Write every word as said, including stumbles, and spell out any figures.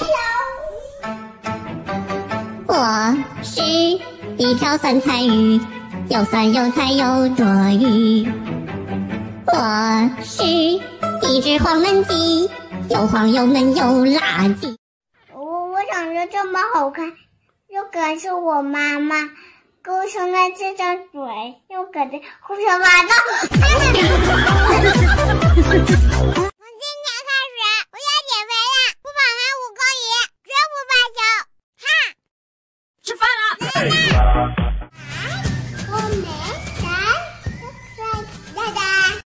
我是一条酸菜鱼，又酸又菜又多余。我是一只黄焖鸡，又黄又嫩又垃圾。 我我长得这么好看，又可是我妈妈给我生了这张嘴，又可是胡说八道。从今天开始，我要减肥了，不跑完五公里，绝不罢休。哈， 吃饭了。